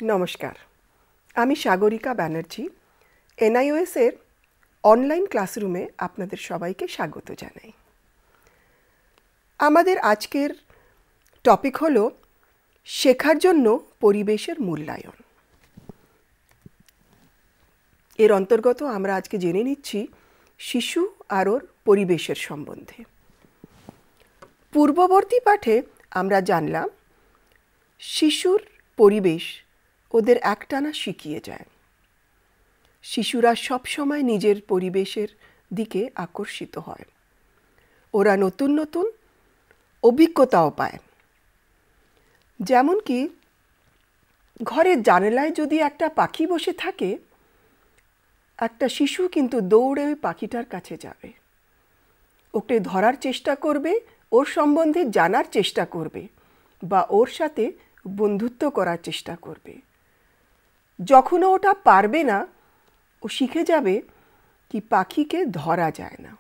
নমস্কার, আমি সাগরিকা ব্যানার্জি NIOS এর অনলাইন ক্লাসরুমে আপনাদের সবাইকে স্বাগত জানাই। আমাদের আজকের টপিক হলো শেখার জন্য পরিবেশের মূল্যায়ন। এর অন্তর্গত আমরা আজকে জেনে নিচ্ছি শিশু আর ওর পরিবেশের সম্বন্ধে। পূর্ববর্তী পাঠে আমরা জানলাম শিশুর পরিবেশ ওদের একটানা শিখিয়ে যায়। শিশুরা সবসময় নিজের পরিবেশের দিকে আকর্ষিত হয়। ওরা নতুন নতুন অভিজ্ঞতাও পায়। যেমন কি ঘরের জানালায় যদি একটা পাখি বসে থাকে, একটা শিশু কিন্তু দৌড়ে ওই পাখিটার কাছে যাবে, ওকে ধরার চেষ্টা করবে, ওর সম্বন্ধে জানার চেষ্টা করবে বা ওর সাথে বন্ধুত্ব করার চেষ্টা করবে। যখন ওটা পারবে না, ও শিখে যাবে কি পাখিকে ধরা যায় না।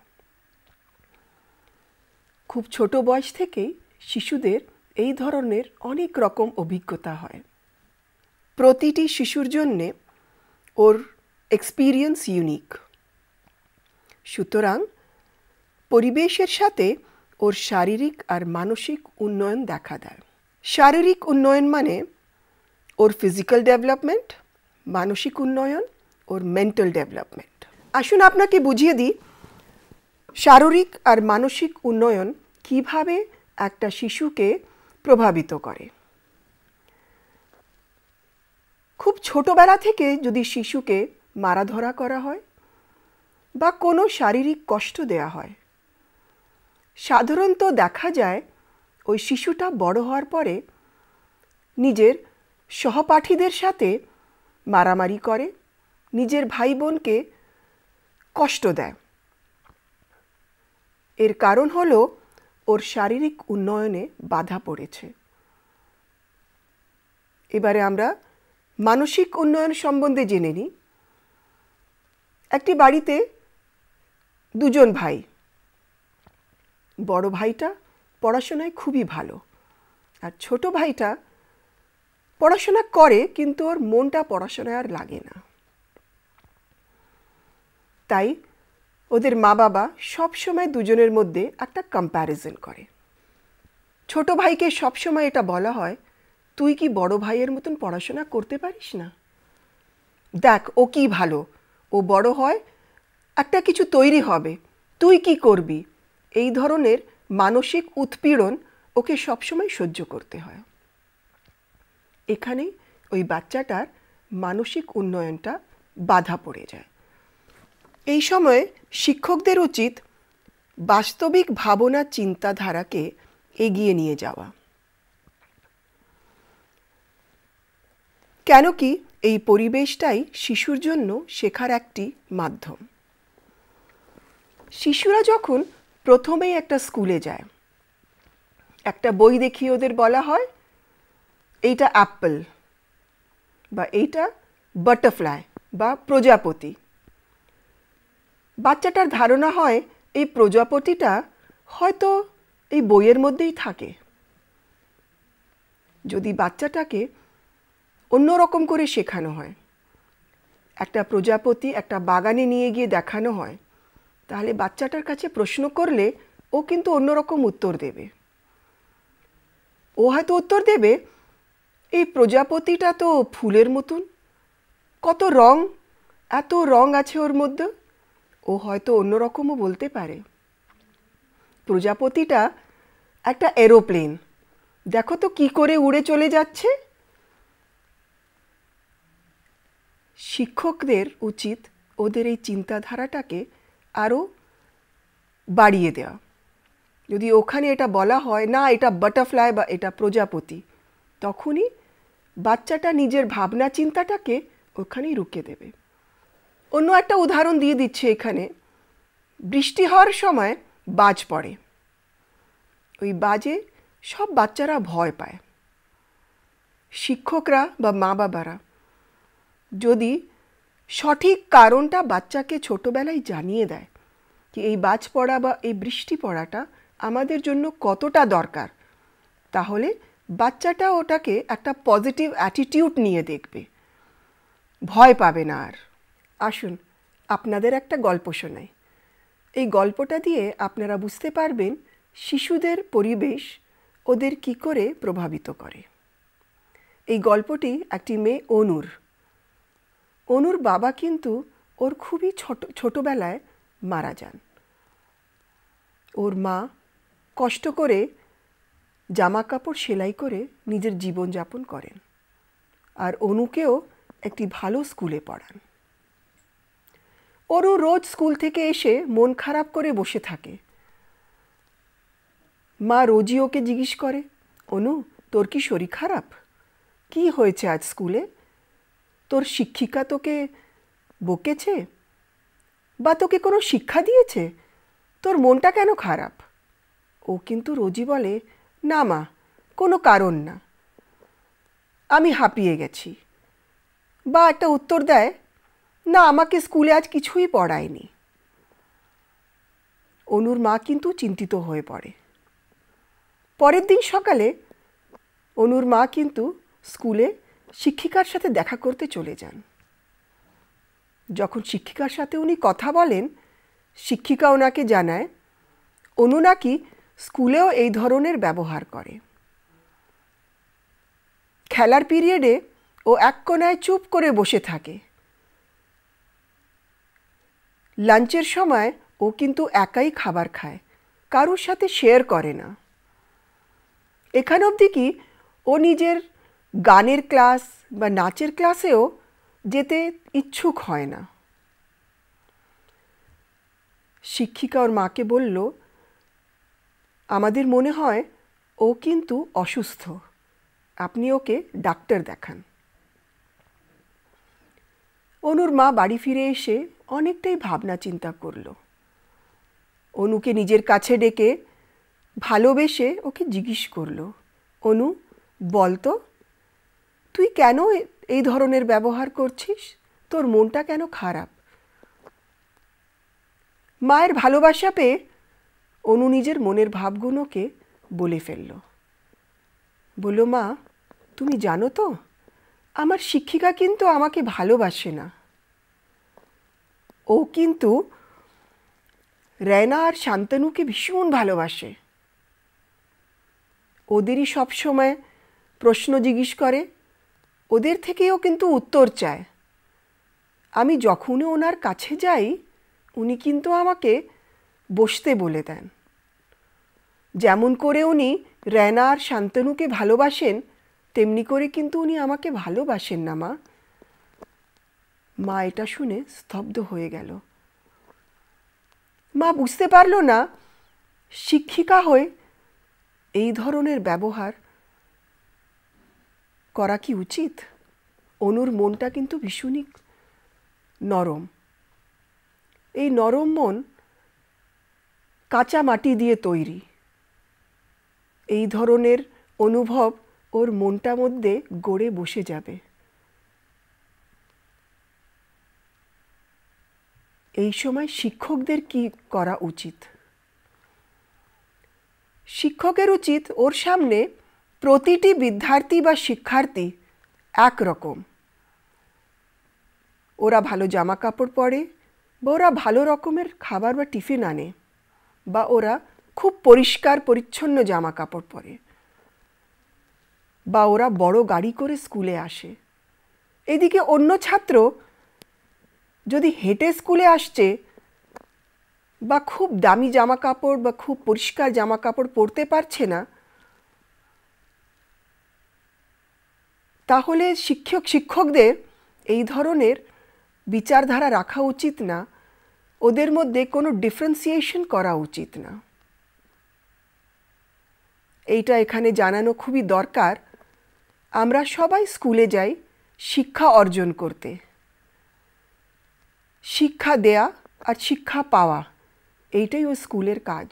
খুব ছোট বয়স থেকেই শিশুদের এই ধরনের অনেক রকম অভিজ্ঞতা হয়। প্রতিটি শিশুর জন্যে ওর এক্সপিরিয়েন্স ইউনিক। সুতরাং পরিবেশের সাথে ওর শারীরিক আর মানসিক উন্নয়ন দেখা দেয়। শারীরিক উন্নয়ন মানে ওর ফিজিক্যাল ডেভেলপমেন্ট, মানসিক উন্নয়ন, ওর মেন্টাল ডেভেলপমেন্ট। আসুন আপনাকে বুঝিয়ে দিই শারীরিক আর মানসিক উন্নয়ন কিভাবে একটা শিশুকে প্রভাবিত করে। খুব ছোটবেলা থেকে যদি শিশুকে মারাধরা করা হয় বা কোনো শারীরিক কষ্ট দেয়া হয়, সাধারণত দেখা যায় ওই শিশুটা বড় হওয়ার পরে নিজের সহপাঠীদের সাথে মারামারি করে, নিজের ভাই বোনকে কষ্ট দেয়। এর কারণ হলো ওর শারীরিক উন্নয়নে বাধা পড়েছে। এবারে আমরা মানসিক উন্নয়ন সম্বন্ধে জেনে নিই। একটি বাড়িতে দুজন ভাই। বড় ভাইটা পড়াশোনায় খুবই ভালো, আর ছোট ভাইটা পড়াশোনা করে কিন্তু ওর মনটা পড়াশোনায় আর লাগে না। তাই ওদের মা বাবা সবসময় দুজনের মধ্যে একটা কম্প্যারিজন করে। ছোট ভাইকে সবসময় এটা বলা হয়, তুই কি বড় ভাইয়ের মতন পড়াশোনা করতে পারিস না? দেখ ও কি ভালো, ও বড় হয় একটা কিছু তৈরি হবে, তুই কি করবি? এই ধরনের মানসিক উৎপীড়ন ওকে সবসময় সহ্য করতে হয়। এখানেই ওই বাচ্চাটার মানসিক উন্নয়নটা বাধা পড়ে যায়। এই সময়ে শিক্ষকদের উচিত বাস্তবিক ভাবনা চিন্তাধারাকে এগিয়ে নিয়ে যাওয়া। কেন কি এই পরিবেশটাই শিশুর জন্য শেখার একটি মাধ্যম। শিশুরা যখন প্রথমেই একটা স্কুলে যায়, একটা বই দেখিয়ে ওদের বলা হয় এইটা অ্যাপল বা এইটা বাটারফ্লাই বা প্রজাপতি। বাচ্চাটার ধারণা হয় এই প্রজাপতিটা হয়তো এই বইয়ের মধ্যেই থাকে। যদি বাচ্চাটাকে অন্যরকম করে শেখানো হয়, একটা প্রজাপতি একটা বাগানে নিয়ে গিয়ে দেখানো হয়, তাহলে বাচ্চাটার কাছে প্রশ্ন করলে ও কিন্তু অন্যরকম উত্তর দেবে। ও হয়তো উত্তর দেবে এই প্রজাপতিটা তো ফুলের মতন, কত রং, এত রং আছে ওর মধ্যে। ও হয়তো অন্যরকমও বলতে পারে প্রজাপতিটা একটা এরোপ্লেন, দেখো তো কি করে উড়ে চলে যাচ্ছে। শিক্ষকদের উচিত ওদের এই চিন্তাধারাটাকে আরও বাড়িয়ে দেওয়া। যদি ওখানে এটা বলা হয় না এটা বাটারফ্লাই বা এটা প্রজাপতি, তখনই বাচ্চাটা নিজের ভাবনা চিন্তাটাকে ওখানেই রুখে দেবে। অন্য একটা উদাহরণ দিয়ে দিচ্ছে এখানে। বৃষ্টি হওয়ার সময় বাজ পড়ে, ওই বাজে সব বাচ্চারা ভয় পায়। শিক্ষকরা বা মা বাবারা যদি সঠিক কারণটা বাচ্চাকে ছোটবেলায় জানিয়ে দেয় কি এই বাজ পড়া বা এই বৃষ্টি পড়াটা আমাদের জন্য কতটা দরকার, তাহলে বাচ্চাটা ওটাকে একটা পজিটিভ অ্যাটিটিউড নিয়ে দেখবে, ভয় পাবে না আর। আসুন আপনাদের একটা গল্প শোনাই। এই গল্পটা দিয়ে আপনারা বুঝতে পারবেন শিশুদের পরিবেশ ওদের কি করে প্রভাবিত করে। এই গল্পটি একটি মেয়ে অনুর বাবা কিন্তু ওর খুবই ছোটবেলায় মারা যান। ওর মা কষ্ট করে জামা কাপড় সেলাই করে নিজের জীবনযাপন করেন আর অনুকেও একটি ভালো স্কুলে পড়ান। অনু রোজ স্কুল থেকে এসে মন খারাপ করে বসে থাকে। মা রোজই ওকে জিজ্ঞেস করে, অনু তোর কি শরীর খারাপ? কি হয়েছে আজ স্কুলে? তোর শিক্ষিকা তোকে বকেছে বা তোকে কোনো শিক্ষা দিয়েছে? তোর মনটা কেন খারাপ? ও কিন্তু রোজই বলে, না মা, কোনো কারণ না, আমি হাঁপিয়ে গেছি। বা একটা উত্তর দেয়, না আমাকে স্কুলে আজ কিছুই পড়ায়নি। অনুর মা কিন্তু চিন্তিত হয়ে পড়ে। পরের দিন সকালে অনুর মা কিন্তু স্কুলে শিক্ষিকার সাথে দেখা করতে চলে যান। যখন শিক্ষিকার সাথে উনি কথা বলেন, শিক্ষিকা ওনাকে জানায় অনু নাকি স্কুলেও এই ধরনের ব্যবহার করে। খেলার পিরিয়ডে ও এক কোণায় চুপ করে বসে থাকে। লাঞ্চের সময় ও কিন্তু একাই খাবার খায়, কারোর সাথে শেয়ার করে না। এখান অবধি কি ও নিজের গানের ক্লাস বা নাচের ক্লাসেও যেতে ইচ্ছুক হয় না। শিক্ষিকা ওর মাকে বলল, আমাদের মনে হয় ও কিন্তু অসুস্থ, আপনি ওকে ডাক্তার দেখান। অনুর মা বাড়ি ফিরে এসে অনেকটাই ভাবনা চিন্তা করল। অনুকে নিজের কাছে ডেকে ভালোবেসে ওকে জিজ্ঞেস করল, অনু বলতো তুই কেন এই ধরনের ব্যবহার করছিস? তোর মনটা কেন খারাপ? মায়ের ভালোবাসা পেয়ে অনু নিজের মনের ভাবগুলোকে বলে ফেলল। বলল, মা তুমি জানো তো আমার শিক্ষিকা কিন্তু আমাকে ভালোবাসে না। ও কিন্তু রেনা আর শান্তনুকে ভীষণ ভালোবাসে। ওদেরই সব সময় প্রশ্ন জিজ্ঞেস করে, ওদের থেকেও কিন্তু উত্তর চায়। আমি যখনই ওনার কাছে যাই উনি কিন্তু আমাকে বসতে বলে দেন। যেমন করে উনি রেনা আর শান্তনুকে ভালোবাসেন তেমনি করে কিন্তু উনি আমাকে ভালোবাসেন না মা। মা এটা শুনে স্তব্ধ হয়ে গেল। মা বুঝতে পারল না শিক্ষিকা হয়ে এই ধরনের ব্যবহার করা কি উচিত। অনুর মনটা কিন্তু ভীষণই নরম। এই নরম মন কাঁচা মাটি দিয়ে তৈরি। এই ধরনের অনুভব ওর মনটা মধ্যে গড়ে বসে যাবে। এই সময় শিক্ষকদের কি করা উচিত? শিক্ষকের উচিত ওর সামনে প্রতিটি বিদ্যার্থী বা শিক্ষার্থী একরকম। ওরা ভালো জামা কাপড় পরে বা ওরা ভালো রকমের খাবার বা টিফিন আনে বা ওরা খুব পরিষ্কার পরিচ্ছন্ন জামা কাপড় পরে বা ওরা বড় গাড়ি করে স্কুলে আসে। এদিকে অন্য ছাত্র যদি হেঁটে স্কুলে আসছে বা খুব দামি জামা কাপড় বা খুব পরিষ্কার জামা কাপড় পরতে পারছে না, তাহলে শিক্ষকদের এই ধরনের বিচারধারা রাখা উচিত না। ওদের মধ্যে কোনো ডিফারেন্সিয়েশন করা উচিত না। এইটা এখানে জানানো খুবই দরকার। আমরা সবাই স্কুলে যাই শিক্ষা অর্জন করতে। শিক্ষা দেয়া আর শিক্ষা পাওয়া এইটাই ওই স্কুলের কাজ।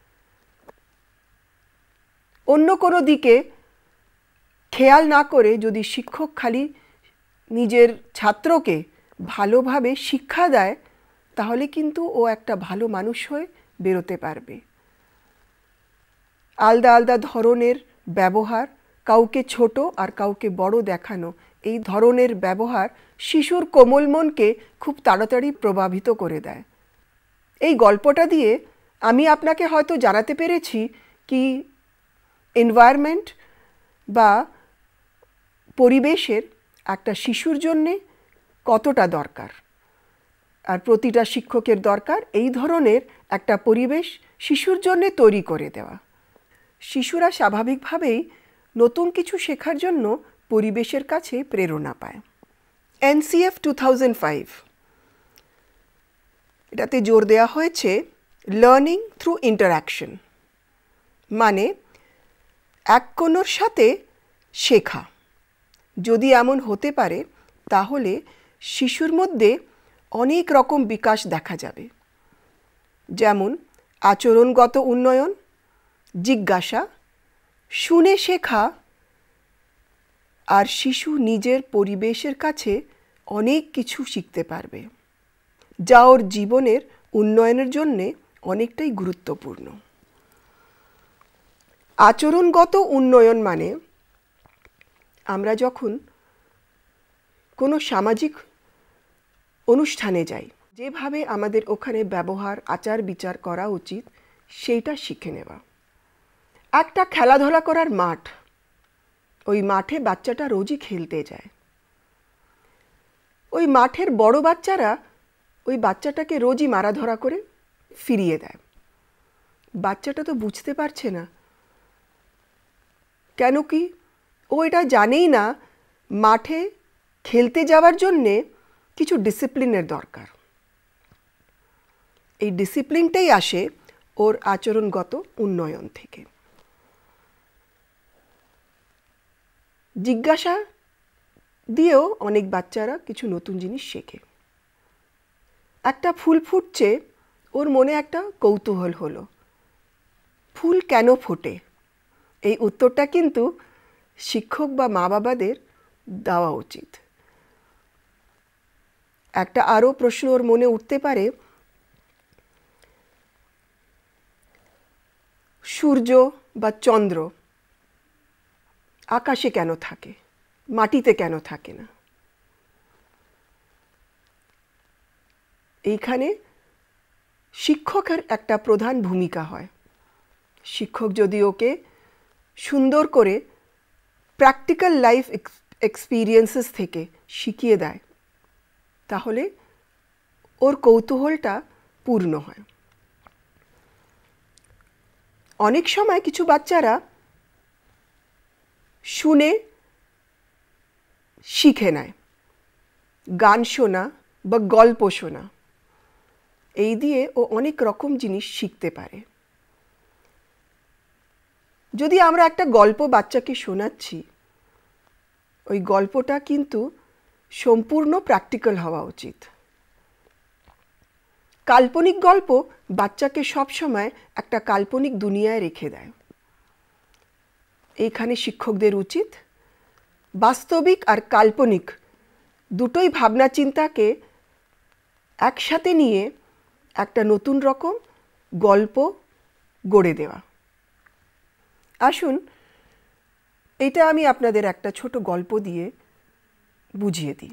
অন্য কোনো দিকে খেয়াল না করে যদি শিক্ষক খালি নিজের ছাত্রকে ভালোভাবে শিক্ষা দেয় তাহলে কিন্তু ও একটা ভালো মানুষ হয়ে বেরোতে পারবে। আলাদা আলাদা ধরনের ব্যবহার কাউকে ছোট আর কাউকে বড় দেখানো, এই ধরনের ব্যবহার শিশুর কোমল মনকে খুব তাড়াতাড়ি প্রভাবিত করে দেয়। এই গল্পটা দিয়ে আমি আপনাকে হয়তো জানাতে পেরেছি কি এনভায়রনমেন্ট বা পরিবেশের একটা শিশুর জন্যে কতটা দরকার, আর প্রতিটা শিক্ষকের দরকার এই ধরনের একটা পরিবেশ শিশুর জন্যে তৈরি করে দেওয়া। শিশুরা স্বাভাবিকভাবেই নতুন কিছু শেখার জন্য পরিবেশের কাছে প্রেরণা পায়। NCF 2005 এটাতে জোর দেওয়া হয়েছে লার্নিং থ্রু ইন্টারঅ্যাকশন, মানে এক কোনোর সাথে শেখা। যদি এমন হতে পারে তাহলে শিশুর মধ্যে অনেক রকম বিকাশ দেখা যাবে, যেমন আচরণগত উন্নয়ন, জিজ্ঞাসা, শুনে শেখা, আর শিশু নিজের পরিবেশের কাছে অনেক কিছু শিখতে পারবে, যা ওর জীবনের উন্নয়নের জন্যে অনেকটাই গুরুত্বপূর্ণ। আচরণগত উন্নয়ন মানে আমরা যখন কোনো সামাজিক অনুষ্ঠানে যাই, যেভাবে আমাদের ওখানে ব্যবহার আচার বিচার করা উচিত সেইটা শিখে নেওয়া। একটা খেলাধুলা করার মাঠ, ওই মাঠে বাচ্চাটা রোজই খেলতে যায়। ওই মাঠের বড় বাচ্চারা ওই বাচ্চাটাকে রোজই মারাধরা করে ফিরিয়ে দেয়। বাচ্চাটা তো বুঝতে পারছে না, কেন কি ও এটা জানেই না মাঠে খেলতে যাওয়ার জন্যে কিছু ডিসিপ্লিনের দরকার। এই ডিসিপ্লিনটাই আসে ওর আচরণগত উন্নয়ন থেকে। জিজ্ঞাসা দিয়েও অনেক বাচ্চারা কিছু নতুন জিনিস শেখে। একটা ফুল ফুটছে, ওর মনে একটা কৌতূহল হলো, ফুল কেন ফোটে? এই উত্তরটা কিন্তু শিক্ষক বা মা বাবাদের দেওয়া উচিত। একটা আরও প্রশ্ন ওর মনে উঠতে পারে, সূর্য বা চন্দ্র আকাশে কেন থাকে, মাটিতে কেন থাকে না? এইখানে শিক্ষকের একটা প্রধান ভূমিকা হয়। শিক্ষক যদি ওকে সুন্দর করে প্র্যাকটিক্যাল লাইফ এক্সপিরিয়েন্সেস থেকে শিখিয়ে দেয়, তাহলে ওর কৌতূহলটা পূর্ণ হয়। অনেক সময় কিছু বাচ্চারা শুনে শিখে নেয়, গান শোনা বা গল্প শোনা, এই দিয়ে ও অনেক রকম জিনিস শিখতে পারে। যদি আমরা একটা গল্প বাচ্চাকে শোনাচ্ছি, ওই গল্পটা কিন্তু সম্পূর্ণ প্র্যাকটিক্যাল হওয়া উচিত। কাল্পনিক গল্প বাচ্চাকে সবসময় একটা কাল্পনিক দুনিয়ায় রেখে দেয়। এইখানে শিক্ষকদের উচিত বাস্তবিক আর কাল্পনিক দুটোই ভাবনা চিন্তাকে একসাথে নিয়ে একটা নতুন রকম গল্প গড়ে দেওয়া। আসুন এটা আমি আপনাদের একটা ছোট গল্প দিয়ে বুঝিয়ে দিই।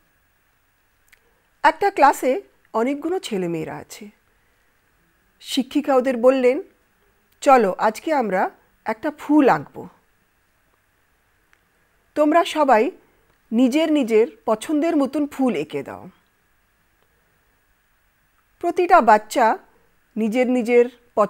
একটা ক্লাসে অনেকগুলো ছেলেমেয়েরা আছে। শিক্ষিকা ওদের বললেন, চলো আজকে আমরা একটা ফুল আঁকবো। তোমরা সবাই নিজের নিজের পছন্দের মতন ফুল এঁকে দাও। প্রতিটা বাচ্চা নিজের নিজের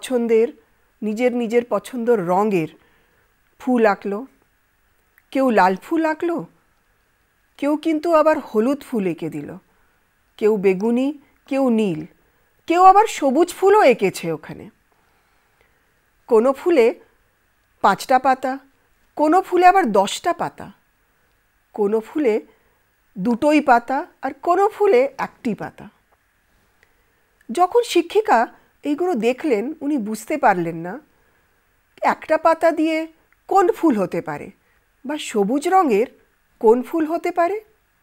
পছন্দের রঙের ফুল আঁকলো। কেউ লাল ফুল আঁকলো, কেউ কিন্তু আবার হলুদ ফুল এঁকে দিল, কেউ বেগুনি, কেউ নীল, কেউ আবার সবুজ ফুলও এঁকেছে ওখানে। কোনো ফুলে 5টা পাতা, কোনো ফুলে আবার 10টা পাতা, কোনো ফুলে 2টোই পাতা, আর কোনো ফুলে 1টি পাতা। যখন শিক্ষিকা এইগুলো দেখলেন, উনি বুঝতে পারলেন না একটা পাতা দিয়ে কোন ফুল হতে পারে বা সবুজ রঙের কোন ফুল হতে পারে।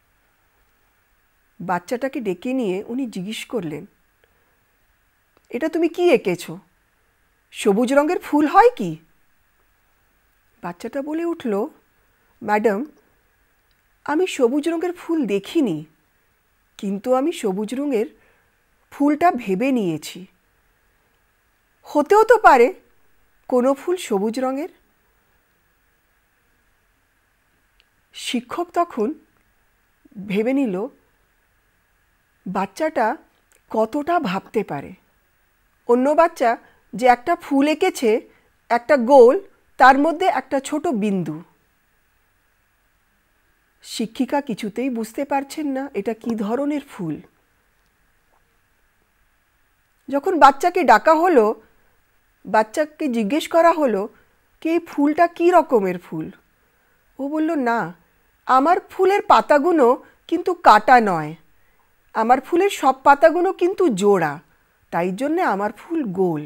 বাচ্চাটাকে ডেকে নিয়ে উনি জিজ্ঞেস করলেন, এটা তুমি কি এঁকেছো? সবুজ রঙের ফুল হয় কি? বাচ্চাটা বলে উঠল, ম্যাডাম, আমি সবুজ রঙের ফুল দেখিনি, কিন্তু আমি সবুজ রঙের ফুলটা ভেবে নিয়েছি। হতেও তো পারে কোনো ফুল সবুজ রঙের। শিক্ষক তখন ভেবে নিল বাচ্চাটা কতটা ভাবতে পারে। অন্য বাচ্চা যে একটা ফুল এঁকেছে, একটা গোল, তার মধ্যে একটা ছোট বিন্দু। শিক্ষিকা কিছুতেই বুঝতে পারছেন না এটা কি ধরনের ফুল। যখন বাচ্চাকে ডাকা হলো, বাচ্চাকে জিজ্ঞেস করা হলো কি এই ফুলটা কী রকমের ফুল, ও বলল, না, আমার ফুলের পাতাগুলো কিন্তু কাটা নয়, আমার ফুলের সব পাতাগুলো কিন্তু জোড়া, তাই জন্যে আমার ফুল গোল।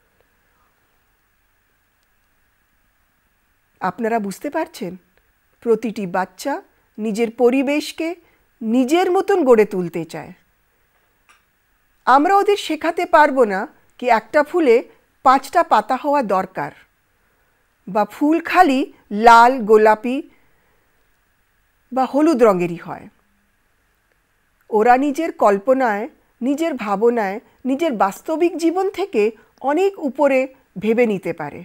আপনারা বুঝতে পারছেন, প্রতিটি বাচ্চা নিজের পরিবেশকে নিজের মতন গড়ে তুলতে চায়। আমরা ওদের শেখাতে পারবো না কি একটা ফুলে 5টা পাতা হওয়া দরকার, বা ফুল খালি লাল, গোলাপি বা হলুদ রঙেরই হয়। ওরা নিজের কল্পনায়, নিজের ভাবনায়, নিজের বাস্তবিক জীবন থেকে অনেক উপরে ভেবে নিতে পারে।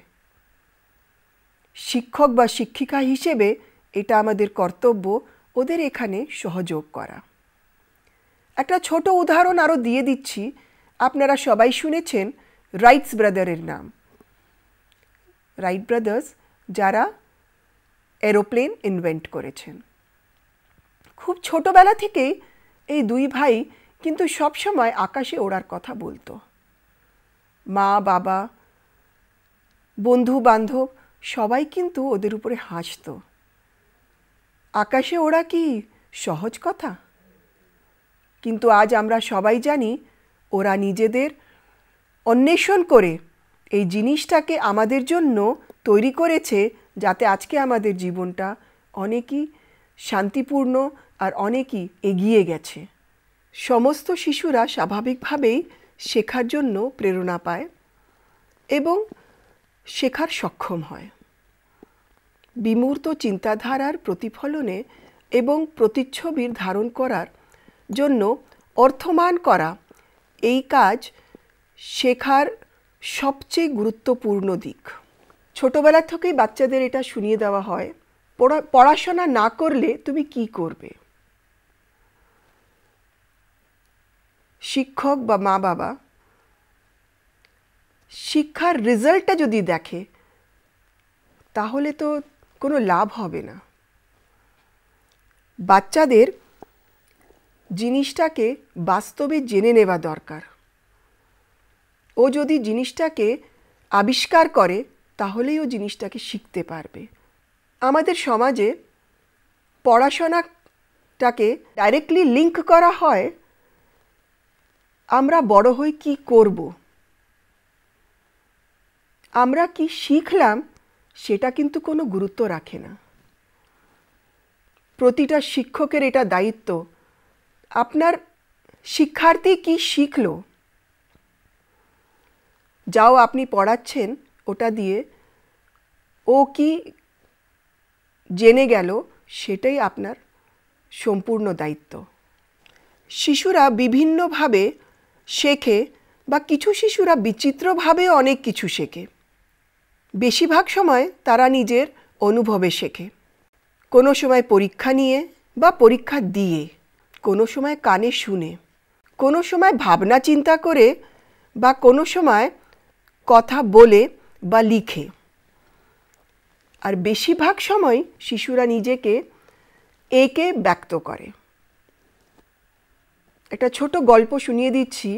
শিক্ষক বা শিক্ষিকা হিসেবে এটা আমাদের কর্তব্য ওদের এখানে সহযোগ করা। একটা ছোট উদাহরণ আরও দিয়ে দিচ্ছি। আপনারা সবাই শুনেছেন রাইটস ব্রাদারের নাম। রাইট ব্রাদার্স যারা এরোপ্লেন ইনভেন্ট করেছেন। খুব ছোটবেলা থেকেই এই দুই ভাই কিন্তু সবসময় আকাশে ওড়ার কথা বলতো। মা, বাবা, বন্ধু বান্ধব সবাই কিন্তু ওদের উপরে হাসত। আকাশে ওড়া কি সহজ কথা? কিন্তু আজ আমরা সবাই জানি ওরা নিজেদের অন্বেষণ করে এই জিনিসটাকে আমাদের জন্য তৈরি করেছে, যাতে আজকে আমাদের জীবনটা অনেকই শান্তিপূর্ণ আর অনেকই এগিয়ে গেছে। সমস্ত শিশুরা স্বাভাবিকভাবেই শেখার জন্য প্রেরণা পায় এবং শেখার সক্ষম হয়। বিমূর্ত চিন্তাধারার প্রতিফলনে এবং প্রতিচ্ছবির ধারণ করার জন্য অর্থমান করা এই কাজ শেখার সবচেয়ে গুরুত্বপূর্ণ দিক। ছোটবেলা থেকেই বাচ্চাদের এটা শুনিয়ে দেওয়া হয়, পড়াশোনা না করলে তুমি কি করবে। শিক্ষক বা মা বাবা শিক্ষার রেজাল্টটা যদি দেখে তাহলে তো কোনো লাভ হবে না। বাচ্চাদের জিনিসটাকে বাস্তবে জেনে নেওয়া দরকার। ও যদি জিনিসটাকে আবিষ্কার করে তাহলেই ও জিনিসটাকে শিখতে পারবে। আমাদের সমাজে পড়াশোনাটাকে ডাইরেক্টলি লিঙ্ক করা হয় আমরা বড় হয়ে কি করব, আমরা কি শিখলাম সেটা কিন্তু কোনো গুরুত্ব রাখে না। প্রতিটা শিক্ষকের এটা দায়িত্ব, আপনার শিক্ষার্থী কি শিখলো, যাও আপনি পড়াচ্ছেন ওটা দিয়ে ও কি জেনে গেল সেটাই আপনার সম্পূর্ণ দায়িত্ব। শিশুরা বিভিন্নভাবে শেখে, বা কিছু শিশুরা বিচিত্রভাবে অনেক কিছু শেখে। বেশিরভাগ সময় তারা নিজের অনুভবে শেখে। কোনো সময় পরীক্ষা নিয়ে বা পরীক্ষা দিয়ে, কোনো সময় কানে শুনে, কোনো সময় ভাবনা চিন্তা করে, বা কোনো সময় কথা বলে বা লিখে। আর বেশিরভাগ সময় শিশুরা নিজেকে এঁকে ব্যক্ত করে। একটা ছোট গল্প শুনিয়ে দিচ্ছি।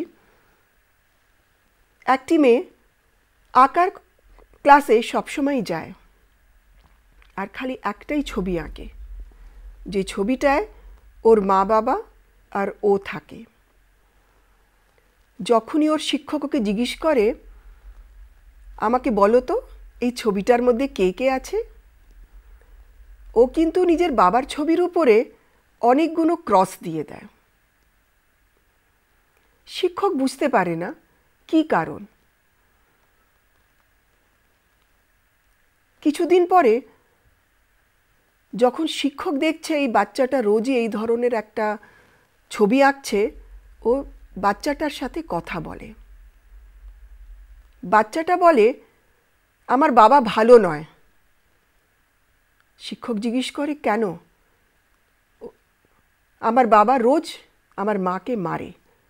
একটি মেয়ে আঁকার ক্লাসে সবসময় যায় আর খালি একটাই ছবি আঁকে, যে ছবিটায় ওর মা বাবা আর ও থাকে। যখনই ওর শিক্ষক ওকে জিজ্ঞেস করে, আমাকে বলো তো এই ছবিটার মধ্যে কে কে আছে, ও কিন্তু নিজের বাবার ছবির উপরে অনেকগুলো ক্রস দিয়ে দেয়। শিক্ষক বুঝতে পারে না কি কারণ। কিছুদিন পরে যখন শিক্ষক দেখছে এই বাচ্চাটা রোজই এই ধরনের একটা ছবি আঁকছে, ও বাচ্চাটার সাথে কথা বলে। বাচ্চাটা বলে, আমার বাবা ভালো নয়। শিক্ষক জিজ্ঞেস করে, কেন? আমার বাবা রোজ আমার মাকে মারে।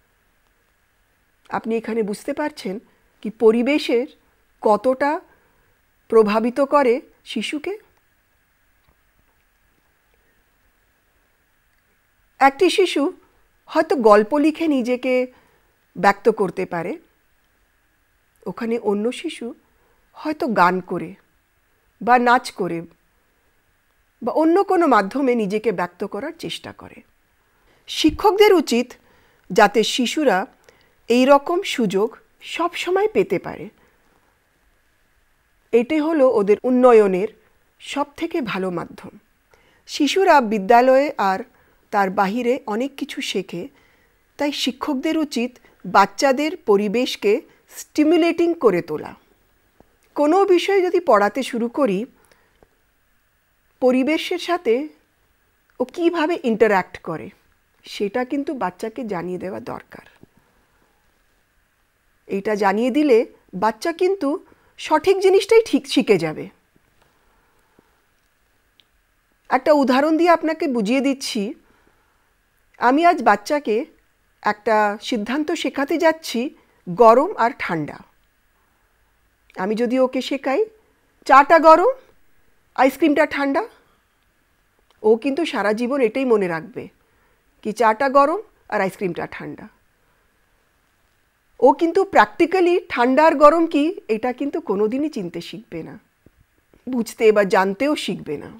আপনি এখানে বুঝতে পারছেন কি পরিবেশের কতটা প্রভাবিত করে শিশুকে। একটি শিশু হয়তো গল্প লিখে নিজেকে ব্যক্ত করতে পারে, ওখানে অন্য শিশু হয়তো গান করে বা নাচ করে বা অন্য কোনো মাধ্যমে নিজেকে ব্যক্ত করার চেষ্টা করে। শিক্ষকদের উচিত যাতে শিশুরা এই রকম সুযোগ সব সময় পেতে পারে। এটি হলো ওদের উন্নয়নের সবথেকে ভালো মাধ্যম। শিশুরা বিদ্যালয়ে আর তার বাহিরে অনেক কিছু শেখে, তাই শিক্ষকদের উচিত বাচ্চাদের পরিবেশকে স্টিমুলেটিং করে তোলা। কোনো বিষয় যদি পড়াতে শুরু করি, পরিবেশের সাথে ও কীভাবে ইন্টারঅ্যাক্ট করে সেটা কিন্তু বাচ্চাকে জানিয়ে দেওয়া দরকার। এটা জানিয়ে দিলে বাচ্চা কিন্তু সঠিক জিনিসটাই ঠিক শিখে যাবে। একটা উদাহরণ দিয়ে আপনাকে বুঝিয়ে দিচ্ছি। আমি আজ বাচ্চাকে একটা সিদ্ধান্ত শেখাতে যাচ্ছি, গরম আর ঠান্ডা। আমি যদি ওকে শেখাই চাটা গরম, আইসক্রিমটা ঠান্ডা, ও কিন্তু সারা জীবন এটাই মনে রাখবে কি চাটা গরম আর আইসক্রিমটা ঠান্ডা। ও কিন্তু প্র্যাকটিক্যালি ঠান্ডা আর গরম কি এটা কিন্তু কোনোদিনই চিনতে শিখবে না, বুঝতে বা জানতেও শিখবে না।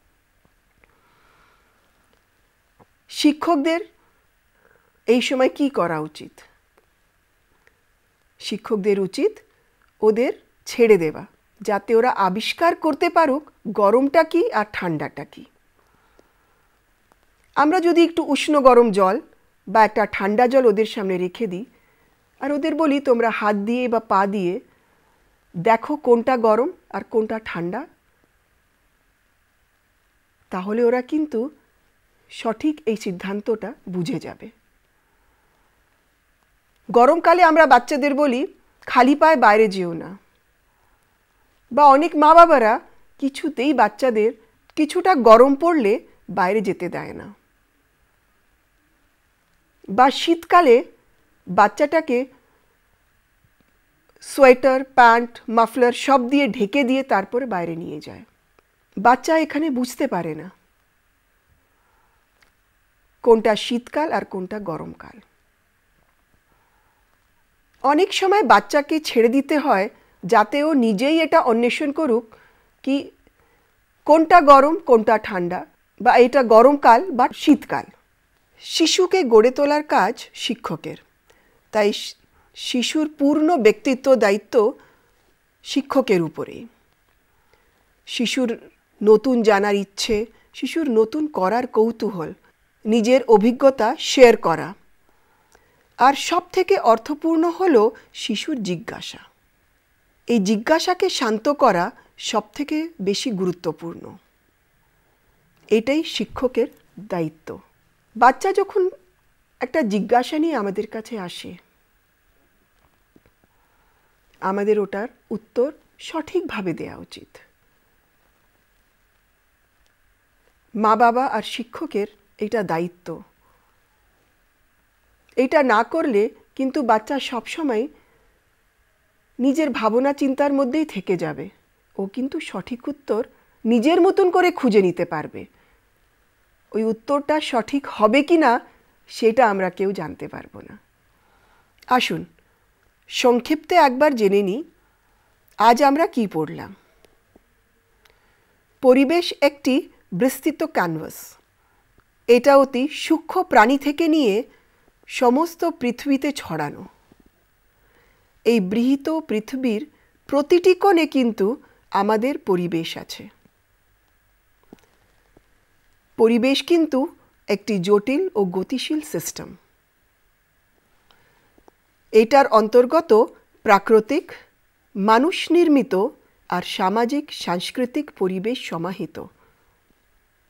শিক্ষকদের এই সময় কি করা উচিত? শিক্ষকদের উচিত ওদের ছেড়ে দেওয়া, যাতে ওরা আবিষ্কার করতে পারুক গরমটা কি আর ঠান্ডাটা কি। আমরা যদি একটু উষ্ণ গরম জল বা একটা ঠান্ডা জল ওদের সামনে রেখে দিই আর ওদের বলি তোমরা হাত দিয়ে বা পা দিয়ে দেখো কোনটা গরম আর কোনটা ঠান্ডা, তাহলে ওরা কিন্তু সঠিক এই সিদ্ধান্তটা বুঝে যাবে। গরমকালে আমরা বাচ্চাদের বলি খালি পায়ে বাইরে যেও না, বা অনেক মা বাবারা কিছুতেই বাচ্চাদের কিছুটা গরম পড়লে বাইরে যেতে দেয় না। বা শীতকালে বাচ্চাটাকে সোয়েটার, প্যান্ট, মাফলার সব দিয়ে ঢেকে দিয়ে তারপরে বাইরে নিয়ে যায়। বাচ্চা এখানে বুঝতে পারে না কোনটা শীতকাল আর কোনটা গরমকাল। অনেক সময় বাচ্চাকে ছেড়ে দিতে হয় যাতে ও নিজেই এটা অন্বেষণ করুক কি কোনটা গরম কোনটা ঠান্ডা, বা এটা গরমকাল বা শীতকাল। শিশুকে গড়ে তোলার কাজ শিক্ষকের, তাই শিশুর পূর্ণ ব্যক্তিত্ব দায়িত্ব শিক্ষকের উপরেই। শিশুর নতুন জানার ইচ্ছে, শিশুর নতুন করার কৌতূহল, নিজের অভিজ্ঞতা শেয়ার করা, আর সবথেকে অর্থপূর্ণ হলো শিশুর জিজ্ঞাসা। এই জিজ্ঞাসাকে শান্ত করা সবথেকে বেশি গুরুত্বপূর্ণ। এটাই শিক্ষকের দায়িত্ব। বাচ্চা যখন একটা জিজ্ঞাসা নিয়ে আমাদের কাছে আসে, আমাদের ওটার উত্তর সঠিকভাবে দেওয়া উচিত। মা বাবা আর শিক্ষকের এটা দায়িত্ব। এটা না করলে কিন্তু বাচ্চা সবসময় নিজের ভাবনা চিন্তার মধ্যেই থেকে যাবে। ও কিন্তু সঠিক উত্তর নিজের মতন করে খুঁজে নিতে পারবে। ওই উত্তরটা সঠিক হবে কি না সেটা আমরা কেউ জানতে পারবো না। আসুন সংক্ষিপ্তে একবার জেনে নিই আজ আমরা কি পড়লাম। পরিবেশ একটি বিস্তৃত ক্যানভাস। এটা অতি সূক্ষ্ম প্রাণী থেকে নিয়ে সমস্ত পৃথিবীতে ছড়ানো। এই বৃহৎ পৃথিবীর প্রতিটি কোণে কিন্তু আমাদের পরিবেশ আছে। পরিবেশ কিন্তু একটি জটিল ও গতিশীল সিস্টেম। এটার অন্তর্গত প্রাকৃতিক, মানুষ নির্মিত আর সামাজিক সাংস্কৃতিক পরিবেশ সমাহিত।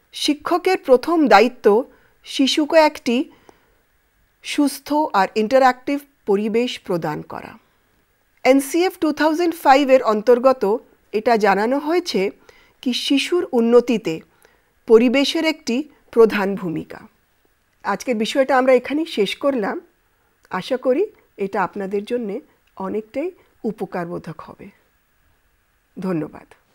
শিক্ষকের প্রথম দায়িত্ব শিশুকে একটি সুস্থ আর ইন্টারঅ্যাক্টিভ পরিবেশ প্রদান করা। NCF 2005 অন্তর্গত এটা জানানো হয়েছে কি শিশুর উন্নতিতে পরিবেশের একটি প্রধান ভূমিকা। আজকের বিষয়টা আমরা এখানেই শেষ করলাম। আশা করি এটা আপনাদের জন্য অনেকটাই উপকারবোধক হবে। ধন্যবাদ।